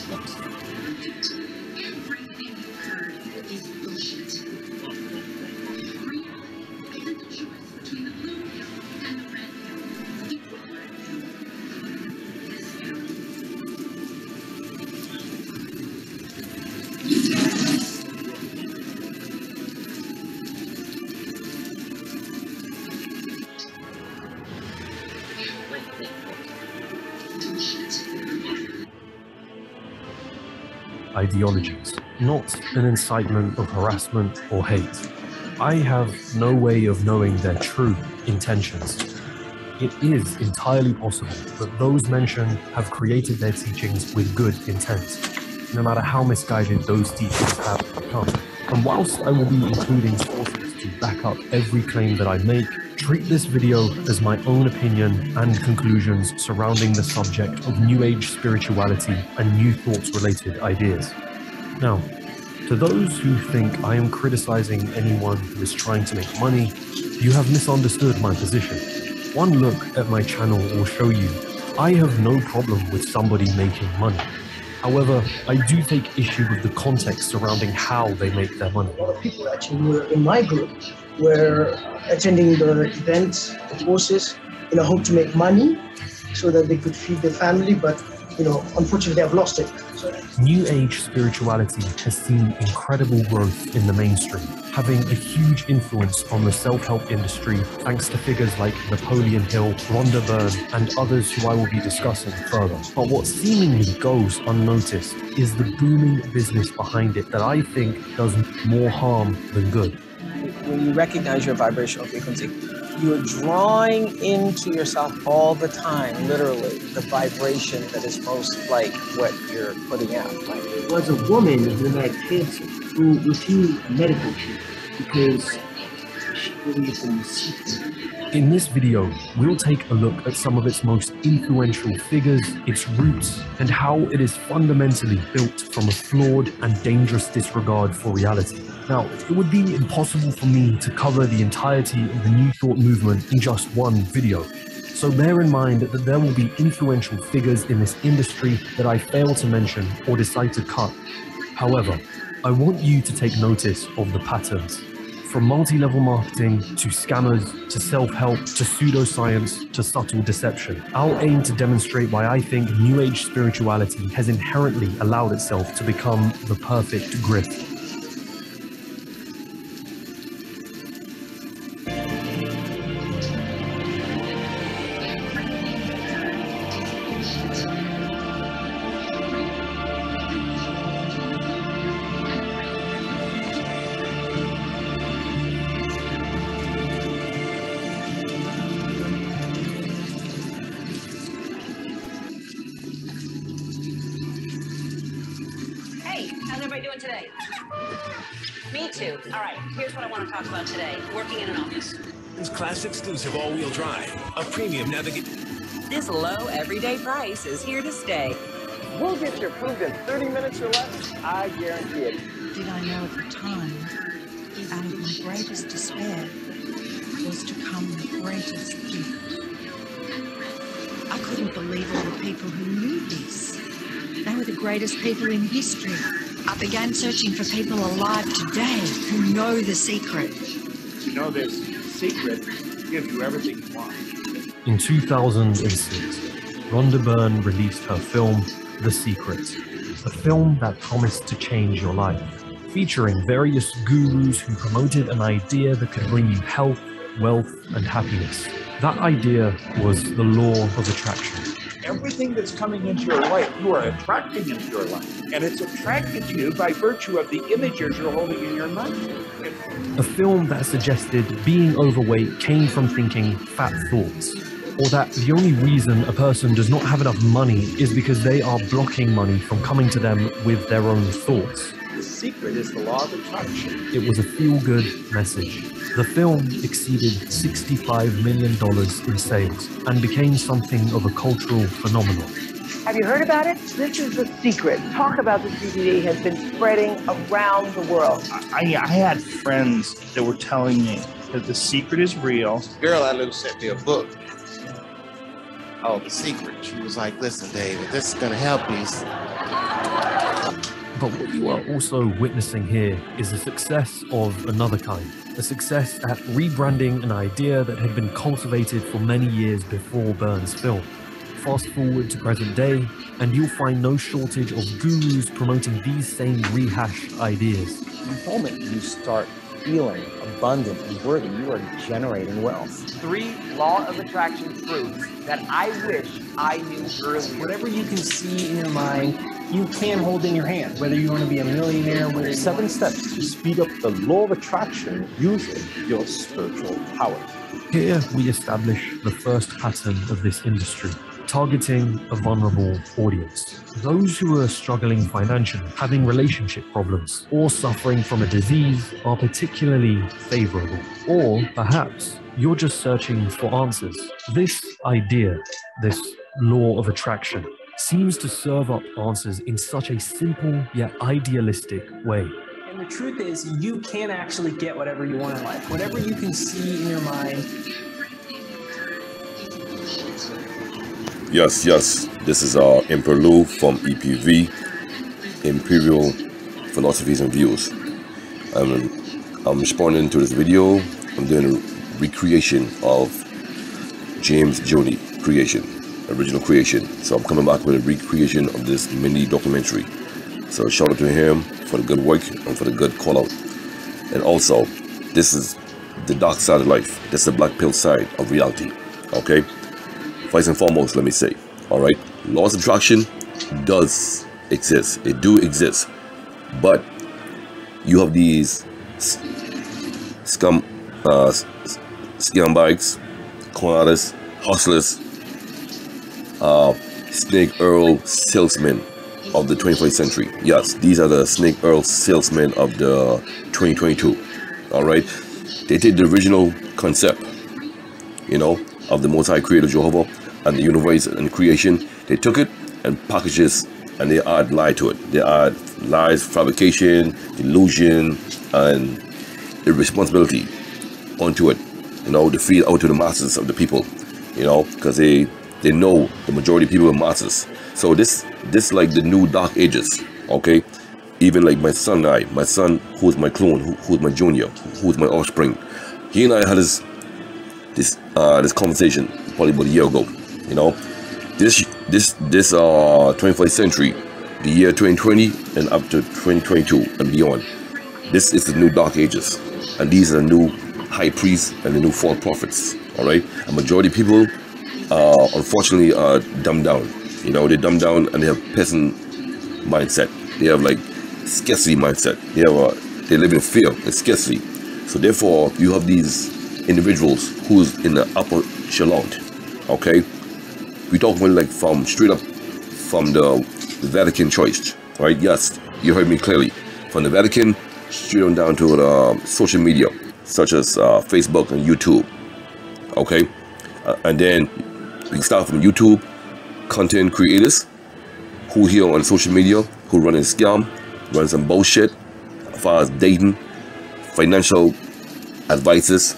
box. Everything you heard is bullshit. Reality is a choice between the blue pill and the red pill. It's the red pill. This pill. Ideologies, not an incitement of harassment or hate. I have no way of knowing their true intentions. It is entirely possible that those mentioned have created their teachings with good intent, no matter how misguided those teachings have become. And whilst I will be including sources to back up every claim that I make, treat this video as my own opinion and conclusions surrounding the subject of New Age spirituality and New Thoughts related ideas. Now, to those who think I am criticizing anyone who is trying to make money, you have misunderstood my position. One look at my channel will show you I have no problem with somebody making money. However, I do take issue with the context surrounding how they make their money. A lot of people actually were in my group were attending the events, the courses, in a hope to make money so that they could feed their family, but unfortunately they have lost it. New Age spirituality has seen incredible growth in the mainstream, having a huge influence on the self-help industry thanks to figures like Napoleon Hill, Rhonda Byrne, and others who I will be discussing further. But what seemingly goes unnoticed is the booming business behind it that I think does more harm than good. When you recognize your vibrational frequency, you're drawing into yourself all the time, literally, the vibration that is most like what you're putting out. There was a woman who had cancer who refused medical treatment because she believed in the secret. In this video, we'll take a look at some of its most influential figures, its roots, and how it is fundamentally built from a flawed and dangerous disregard for reality. Now, it would be impossible for me to cover the entirety of the New Thought movement in just one video. So bear in mind that there will be influential figures in this industry that I fail to mention or decide to cut. However, I want you to take notice of the patterns. From multi-level marketing, to scammers, to self-help, to pseudoscience, to subtle deception. I'll aim to demonstrate why I think New Age spirituality has inherently allowed itself to become the perfect grift. How's everybody doing today? Me too. All right, here's what I want to talk about today. Working in an office. It's class exclusive all-wheel drive, a premium navigation. This low everyday price is here to stay. We'll get you approved in 30 minutes or less. I guarantee it. Did I know at the time, out of my greatest despair, was to come the greatest gift. I couldn't believe all the people who knew this. They were the greatest people in history. I began searching for people alive today who know the secret. You know this secret gives you everything you want. In 2006, Rhonda Byrne released her film, The Secret, a film that promised to change your life, featuring various gurus who promoted an idea that could bring you health, wealth, and happiness. That idea was the law of attraction. Everything that's coming into your life, you are attracting into your life. And it's attracted to you by virtue of the images you're holding in your mind. A film that suggested being overweight came from thinking fat thoughts, or that the only reason a person does not have enough money is because they are blocking money from coming to them with their own thoughts. The secret is the law of attraction. It was a feel-good message. The film exceeded $65 million in sales and became something of a cultural phenomenon. Have you heard about it? This is The Secret. Talk about this DVD has been spreading around the world. I had friends that were telling me that The Secret is real. The girl I knew sent me a book. Oh, The Secret. She was like, listen, David, this is going to help you. But what you are also witnessing here is a success of another kind. A success at rebranding an idea that had been cultivated for many years before Byrne's film. Fast forward to present day, and you'll find no shortage of gurus promoting these same rehashed ideas. The moment you start feeling abundant and worthy, you are generating wealth. 3 law of attraction truths that I wish I knew earlier. Whatever you can see in your mind, you can hold in your hand, whether you want to be a millionaire, whether 7 steps to speed up the law of attraction using your spiritual power. Here we establish the first pattern of this industry, targeting a vulnerable audience. Those who are struggling financially, having relationship problems, or suffering from a disease are particularly favorable. Or perhaps you're just searching for answers. This idea, this law of attraction, seems to serve up answers in such a simple yet idealistic way. And the truth is, you can actually get whatever you want in life. Whatever you can see in your mind. Yes, this is Emperial from E.P.V, Emperial Philosophies and Views. I'm responding to this video. I'm doing a recreation of JAMESJANI creation, original creation. So I'm coming back with a recreation of this mini documentary. So shout out to him for the good work and for the good call out. And also, this is the dark side of life. This is the black pill side of reality. Okay? First and foremost, let me say, all right, laws of attraction does exist. It do exist, but you have these scumbags, con artists, hustlers, snake oil salesmen of the 21st century. Yes, these are the snake oil salesmen of the 2022. All right, they take the original concept, you know, of the Most High Creator Jehovah and the universe and creation. They took it and packaged it, and they add lie to it. They add lies, fabrication, illusion, and irresponsibility onto it, you know, to feed out to the masses of the people, you know, because they know the majority of people are masses. So this like the new dark ages, okay? Even like my son and I, my son who's my clone, who's my junior, who's my offspring, he and I had this conversation probably about a year ago. You know, this 21st century, the year 2020 and up to 2022 and beyond, this is the new dark ages, and these are the new high priests and the new false prophets. All right, a majority of people unfortunately are dumbed down. You know, they dumb down and they have peasant mindset. They have like scarcity mindset. They live in fear and scarcity. So therefore, you have these individuals who's in the upper echelon. Okay, we talk about like from straight up from the Vatican Church, right? Yes, you heard me clearly. From the Vatican straight on down to the social media such as Facebook and YouTube. Okay, and then we start from YouTube, content creators who here on social media who run a scam, run some bullshit as far as dating, financial advices,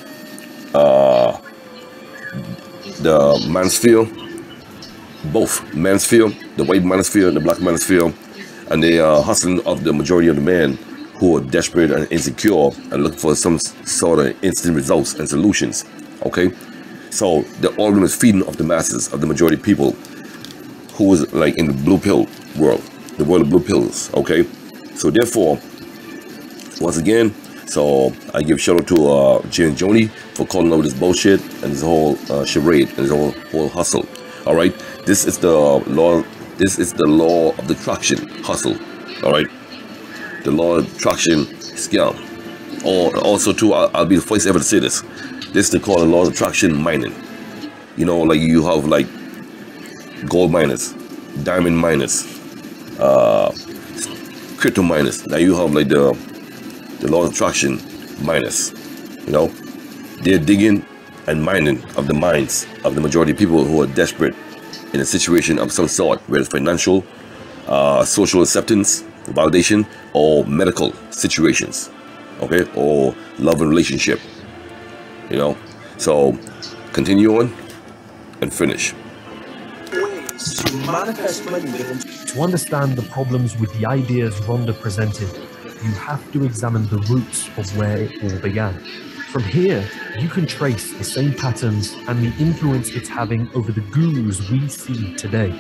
the manosphere, both manosphere, the white manosphere and the black manosphere, and they are hustling of the majority of the men who are desperate and insecure and looking for some sort of instant results and solutions. Okay, so the organ is feeding of the masses of the majority of people who is like in the blue pill world, the world of blue pills. Okay, so therefore, once again, so I give shout out to JAMESJANI for calling out this bullshit and this whole charade and this whole hustle. All right, this is the law. This is the law of the attraction hustle. All right, the law of attraction scam. Or also too, I'll be the first ever to say this. This is called the law of attraction mining. You know, like you have like gold miners, diamond miners, crypto miners. Now you have like the law of attraction miners. You know, they're digging and mining of the minds of the majority of people who are desperate in a situation of some sort, whether it's financial, social acceptance, validation, or medical situations, okay, or love and relationship, you know. So continue on and finish. Ways to manifest money within To understand the problems with the ideas Rhonda presented, you have to examine the roots of where it all began. From here, you can trace the same patterns and the influence it's having over the gurus we see today.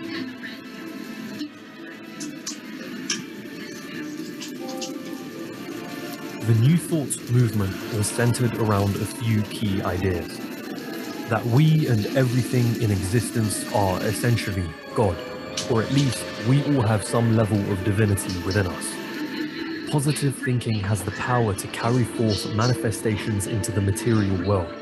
The New Thought movement was centered around a few key ideas. That we and everything in existence are essentially God, or at least we all have some level of divinity within us. Positive thinking has the power to carry forth manifestations into the material world.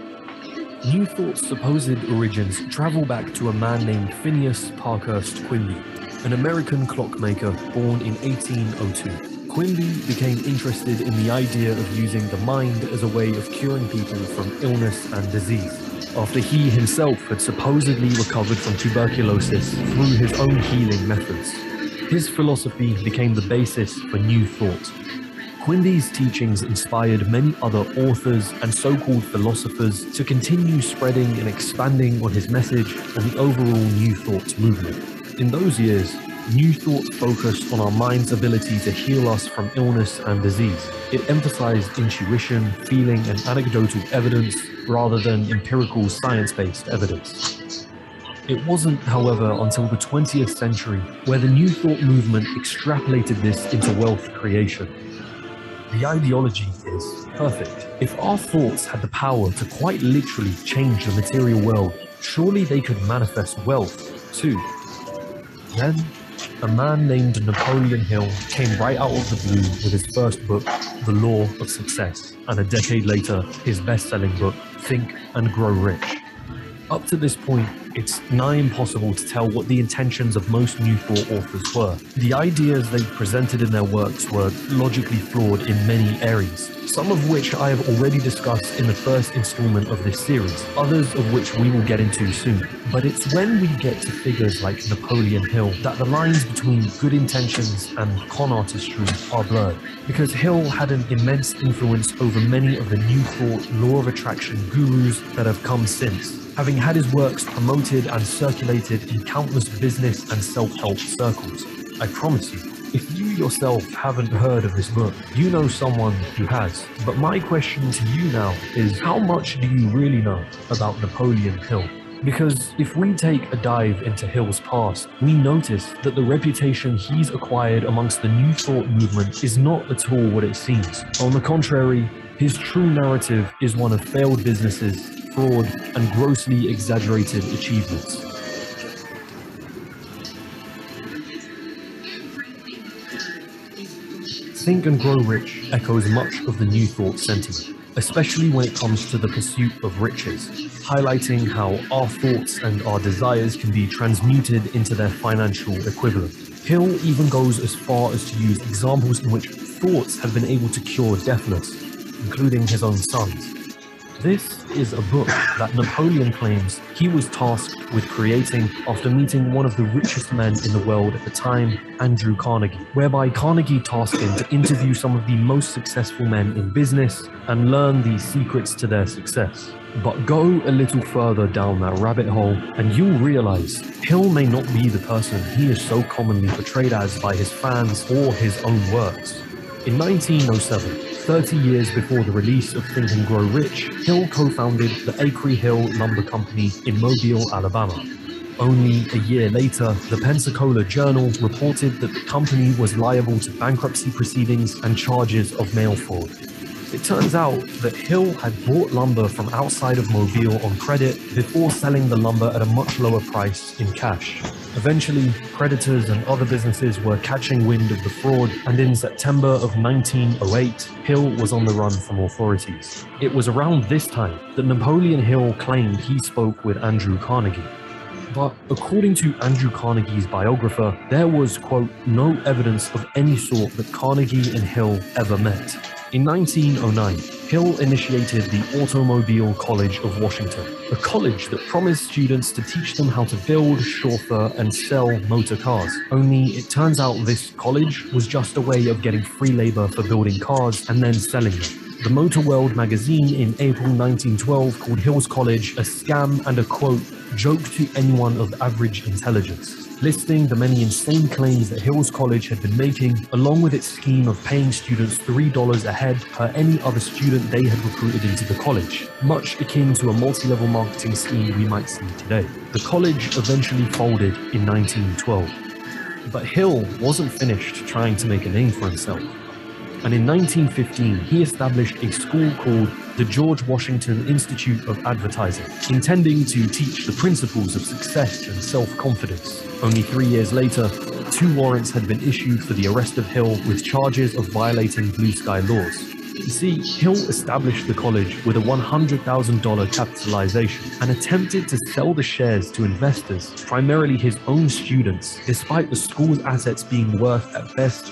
New Thought's supposed origins travel back to a man named Phineas Parkhurst Quimby, an American clockmaker born in 1802. Quimby became interested in the idea of using the mind as a way of curing people from illness and disease, after he himself had supposedly recovered from tuberculosis through his own healing methods. His philosophy became the basis for New Thought. Quimby's teachings inspired many other authors and so-called philosophers to continue spreading and expanding on his message and the overall New Thought movement. In those years, New Thought focused on our mind's ability to heal us from illness and disease. It emphasized intuition, feeling, and anecdotal evidence rather than empirical science-based evidence. It wasn't, however, until the 20th century where the New Thought movement extrapolated this into wealth creation. The ideology is perfect. If our thoughts had the power to quite literally change the material world, surely they could manifest wealth too. Then, a man named Napoleon Hill came right out of the blue with his first book, The Law of Success, and a decade later, his best-selling book, Think and Grow Rich. Up to this point, it's nigh impossible to tell what the intentions of most New Thought authors were. The ideas they presented in their works were logically flawed in many areas, some of which I have already discussed in the first installment of this series, others of which we will get into soon. But it's when we get to figures like Napoleon Hill that the lines between good intentions and con artistry are blurred, because Hill had an immense influence over many of the New Thought law of attraction gurus that have come since, having had his works promoted and circulated in countless business and self-help circles. I promise you, if you yourself haven't heard of this book, you know someone who has. But my question to you now is, how much do you really know about Napoleon Hill? Because if we take a dive into Hill's past, we notice that the reputation he's acquired amongst the New Thought movement is not at all what it seems. On the contrary, his true narrative is one of failed businesses, fraud, and grossly exaggerated achievements. Think and Grow Rich echoes much of the New Thought sentiment, especially when it comes to the pursuit of riches, highlighting how our thoughts and our desires can be transmuted into their financial equivalent. Hill even goes as far as to use examples in which thoughts have been able to cure deafness, including his own sons. This is a book that Napoleon claims he was tasked with creating after meeting one of the richest men in the world at the time, Andrew Carnegie, whereby Carnegie tasked him to interview some of the most successful men in business and learn the secrets to their success. But go a little further down that rabbit hole and you'll realize Hill may not be the person he is so commonly portrayed as by his fans or his own works. In 1907, 30 years before the release of Think and Grow Rich, Hill co-founded the Acre Hill Lumber Company in Mobile, Alabama. Only a year later, the Pensacola Journal reported that the company was liable to bankruptcy proceedings and charges of mail fraud. It turns out that Hill had bought lumber from outside of Mobile on credit before selling the lumber at a much lower price in cash. Eventually, creditors and other businesses were catching wind of the fraud, and in September of 1908, Hill was on the run from authorities. It was around this time that Napoleon Hill claimed he spoke with Andrew Carnegie. But according to Andrew Carnegie's biographer, there was, quote, no evidence of any sort that Carnegie and Hill ever met. In 1909, Hill initiated the Automobile College of Washington, a college that promised students to teach them how to build, chauffeur, and sell motor cars. Only it turns out this college was just a way of getting free labor for building cars and then selling them. The Motor World magazine in April 1912 called Hill's College a scam and a, quote, joke to anyone of average intelligence. listing the many insane claims that Hill's College had been making, along with its scheme of paying students $3 a head per any other student they had recruited into the college, much akin to a multi-level marketing scheme we might see today. The college eventually folded in 1912. But Hill wasn't finished trying to make a name for himself. And in 1915, he established a school called the George Washington Institute of Advertising, intending to teach the principles of success and self-confidence. Only 3 years later, 2 warrants had been issued for the arrest of Hill with charges of violating blue sky laws. You see, Hill established the college with a $100,000 capitalization and attempted to sell the shares to investors, primarily his own students, despite the school's assets being worth at best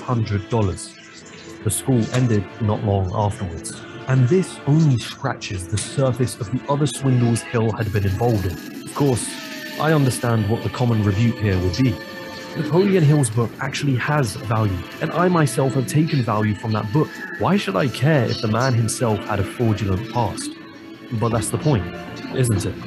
$1,200. The school ended not long afterwards. And this only scratches the surface of the other swindles Hill had been involved in. Of course, I understand what the common rebuke here would be. Napoleon Hill's book actually has value, and I myself have taken value from that book. Why should I care if the man himself had a fraudulent past? But that's the point, isn't it?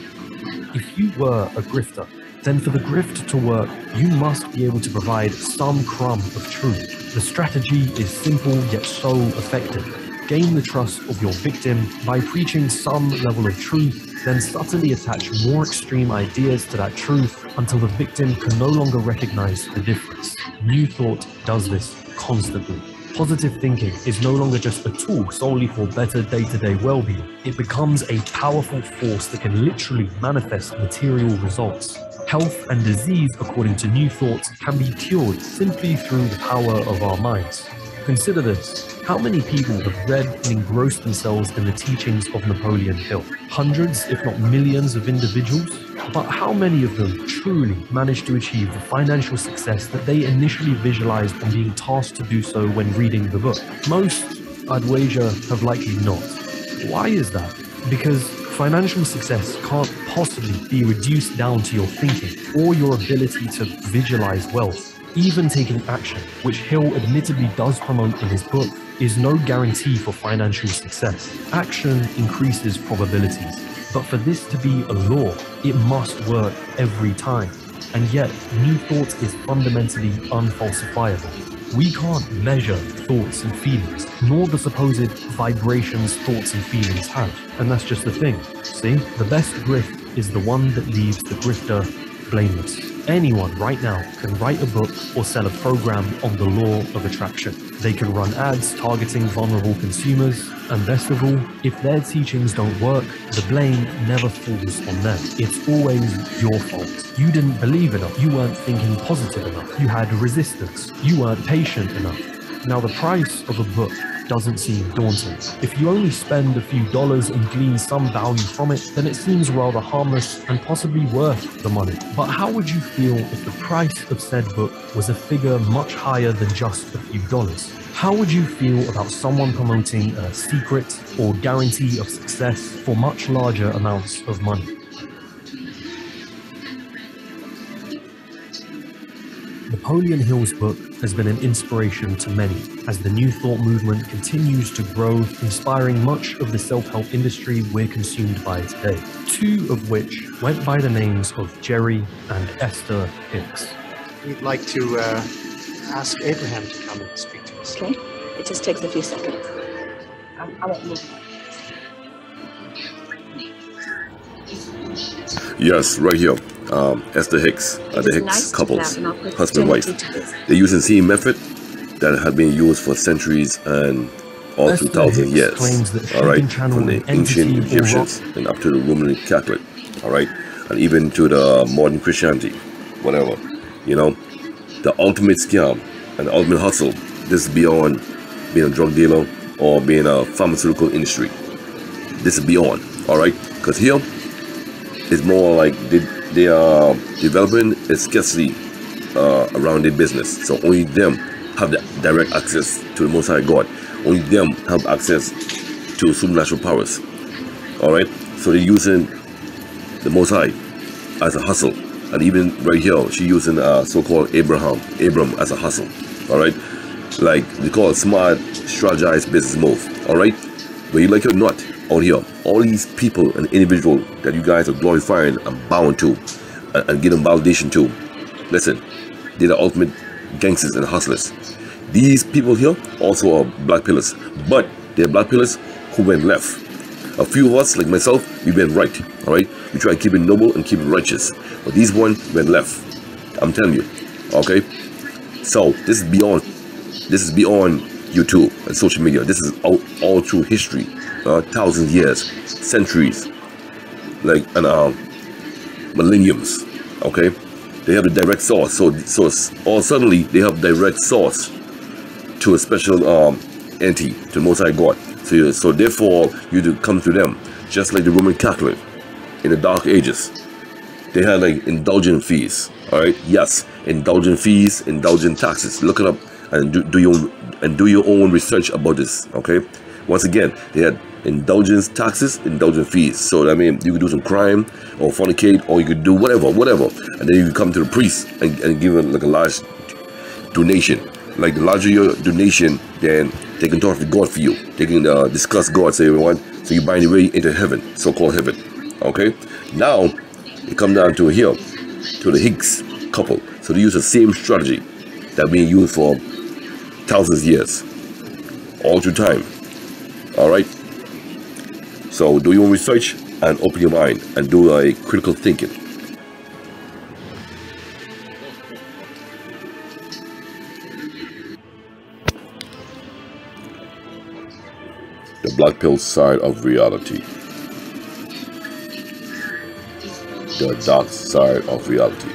If you were a grifter, then for the grift to work, you must be able to provide some crumb of truth. The strategy is simple yet so effective. Gain the trust of your victim by preaching some level of truth, then subtly attach more extreme ideas to that truth until the victim can no longer recognize the difference. New Thought does this constantly. Positive thinking is no longer just a tool solely for better day-to-day well-being. It becomes a powerful force that can literally manifest material results. Health and disease, according to New Thought, can be cured simply through the power of our minds. Consider this. How many people have read and engrossed themselves in the teachings of Napoleon Hill? Hundreds, if not millions of individuals? But how many of them truly managed to achieve the financial success that they initially visualized on being tasked to do so when reading the book? Most, I'd wager, have likely not. Why is that? Because financial success can't possibly be reduced down to your thinking or your ability to visualize wealth. Even taking action, which Hill admittedly does promote in his book, is no guarantee for financial success. Action increases probabilities, but for this to be a law, it must work every time. And yet, New Thought is fundamentally unfalsifiable. We can't measure thoughts and feelings, nor the supposed vibrations thoughts and feelings have. And that's just the thing. See, the best grift is the one that leaves the grifter blameless. Anyone right now can write a book or sell a program on the law of attraction. They can run ads targeting vulnerable consumers, and best of all, if their teachings don't work, the blame never falls on them. It's always your fault. You didn't believe enough. You weren't thinking positive enough. You had resistance. You weren't patient enough. Now, the price of a book doesn't seem daunting. If you only spend a few dollars and glean some value from it, then it seems rather harmless and possibly worth the money. But how would you feel if the price of said book was a figure much higher than just a few dollars? How would you feel about someone promoting a secret or guarantee of success for much larger amounts of money? Napoleon Hill's book has been an inspiration to many as the New Thought movement continues to grow, inspiring much of the self-help industry we're consumed by today, 2 of which went by the names of Jerry and Esther Hicks. We'd like to ask Abraham to come and speak to us. Okay, it just takes a few seconds. I won't move. Yes, right here. Esther Hicks, the Hicks couples, husband and wife. They're using the same method that had been used for centuries and all through thousands of years. All right, from the ancient Egyptians and up to the Roman Catholic. All right, and even to the modern Christianity, whatever. You know, the ultimate scam and the ultimate hustle. This is beyond being a drug dealer or being a pharmaceutical industry. This is beyond. All right, because here it's more like they are developing a scarcity around their business. So only them have the direct access to the Most High God. Only them have access to supernatural powers. All right. So they're using the Most High as a hustle, and even right here, she's using so-called Abram as a hustle. All right. Like they call it smart, strategized business move. All right. But you like it or not, out here, all these people and individuals that you guys are glorifying and bowing to and giving validation to, Listen, they're the ultimate gangsters and hustlers. These people here also are black pillars, but they're black pillars who went left. A few of us, like myself, we went right, all right? We try to keep it noble and keep it righteous, but these ones went left. I'm telling you, okay? So this is beyond YouTube and social media. This is all through history, thousands of years, centuries, like and millenniums. Okay, they have the direct source. So all suddenly they have direct source to a special entity, to the Most High God. So therefore you do come to them, just like the Roman Catholic in the Dark Ages. They had like indulgent fees. All right, yes, indulgent fees, indulgent taxes. Look it up and do your own research about this. Okay, once again, they had indulgence taxes, indulgent fees. So I mean, you could do some crime or fornicate, or you could do whatever, and then you could come to the priest and give it like a large donation. Like the larger your donation, then they can talk to God for you. They can discuss God, say everyone. So you bind your way into heaven, so-called heaven. Okay, now it come down to here, to the Hicks couple. So they use the same strategy that being used for thousands of years, all through time. All right. So do your own research and open your mind and do a critical thinking. The black pill side of reality. The dark side of reality.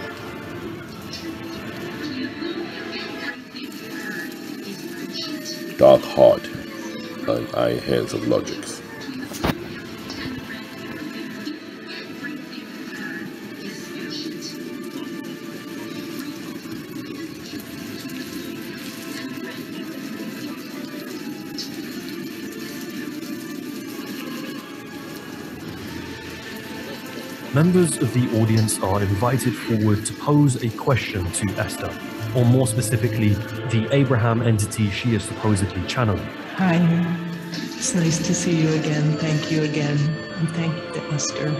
Dark heart and iron hands of logics. Members of the audience are invited forward to pose a question to Esther, or more specifically, the Abraham entity she is supposedly channeling. Hi, it's nice to see you again. Thank you again, and thank you to Esther.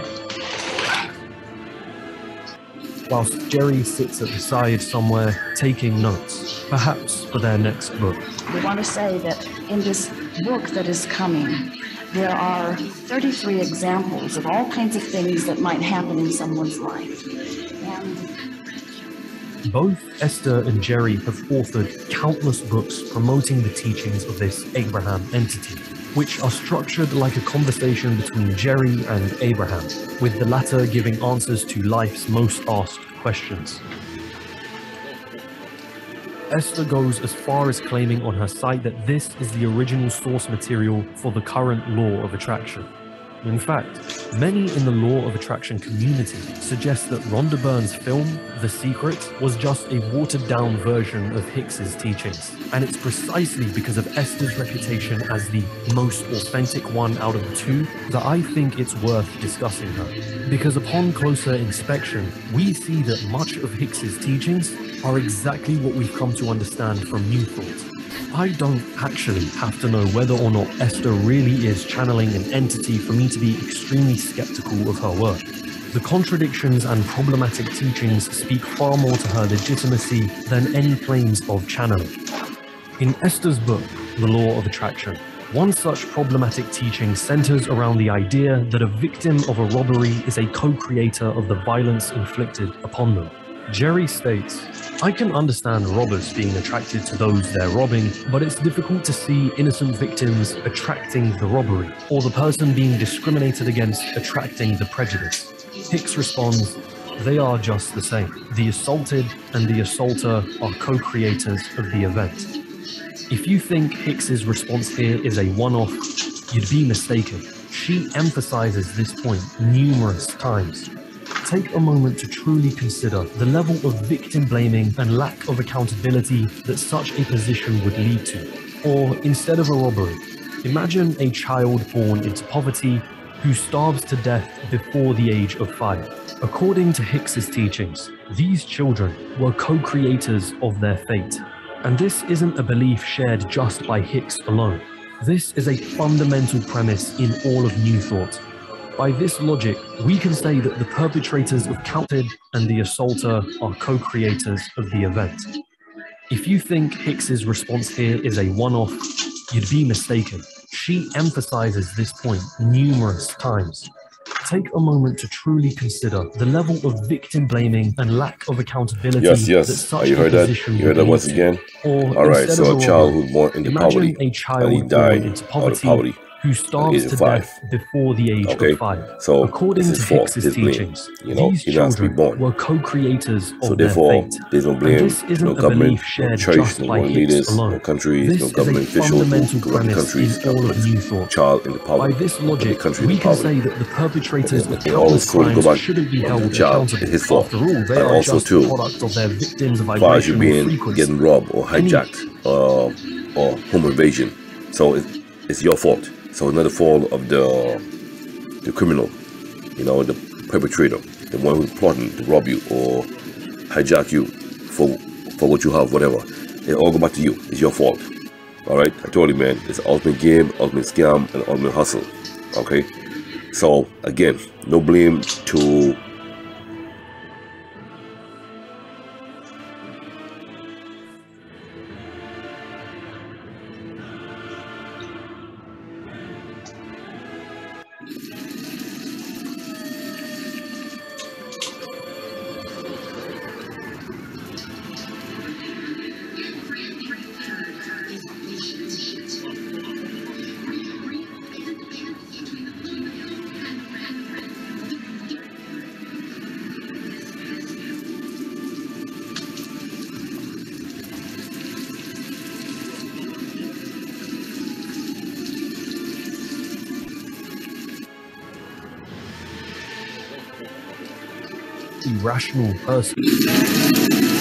Whilst Jerry sits at the side somewhere taking notes, perhaps for their next book. We want to say that in this book that is coming, there are 33 examples of all kinds of things that might happen in someone's life. And both Esther and Jerry have authored countless books promoting the teachings of this Abraham entity, which are structured like a conversation between Jerry and Abraham, with the latter giving answers to life's most asked questions. Esther goes as far as claiming on her site that this is the original source material for the current law of attraction. In fact, many in the law of attraction community suggest that Rhonda Byrne's film, The Secret, was just a watered-down version of Hicks's teachings. And it's precisely because of Esther's reputation as the most authentic one out of the two that I think it's worth discussing her. Because upon closer inspection, we see that much of Hicks's teachings are exactly what we've come to understand from New Thought. I don't actually have to know whether or not Esther really is channeling an entity for me to be extremely skeptical of her work. The contradictions and problematic teachings speak far more to her legitimacy than any claims of channeling. In Esther's book, The Law of Attraction, one such problematic teaching centers around the idea that a victim of a robbery is a co-creator of the violence inflicted upon them. Jerry states, I can understand robbers being attracted to those they're robbing, but it's difficult to see innocent victims attracting the robbery, or the person being discriminated against attracting the prejudice. Hicks responds, they are just the same. The assaulted and the assaulter are co-creators of the event. If you think Hicks's response here is a one-off, you'd be mistaken. She emphasizes this point numerous times. Take a moment to truly consider the level of victim blaming and lack of accountability that such a position would lead to. Or instead of a robbery, imagine a child born into poverty who starves to death before the age of 5. According to Hicks's teachings, these children were co-creators of their fate. And this isn't a belief shared just by Hicks alone. This is a fundamental premise in all of New Thought. By this logic, we can say that the perpetrators of counted and the assaulter are co-creators of the event. If you think Hicks's response here is a one-off, you'd be mistaken. She emphasizes this point numerous times. Take a moment to truly consider the level of victim blaming and lack of accountability that such You a heard that? position You heard that would once lead to. again? Or All right, instead so of a child robbery, who's born into imagine poverty, a child and he born died into out of poverty who at the starves age to of 5. death before the age Okay, of 5. so According it's his to fault, Hicks's his blame. teachings, You know, these he has to be children born. were co-creators So of their therefore, fate. there's no And blame, this isn't no a government, belief no shared church, just no by world Hicks leaders, alone. no countries, This no is a government official fundamental who corrupt the premise countries, in all of New the Thought. child into poverty. By this Put the logic, country we into can poverty. say that the perpetrators of And all countless this code go crimes back shouldn't be on held the child, accountable. his fault. After all, they And are also just too, the product of their victims' as far as you vibrational being frequency. getting robbed or hijacked or home invasion, so it's your fault. So it's not the fault of the criminal, you know, the perpetrator, the one who's plotting to rob you or hijack you for what you have, whatever. It all go back to you. It's your fault. All right, I told you, man. It's an ultimate game, ultimate scam, and ultimate hustle. Okay, so again, no blame to. Irrational person.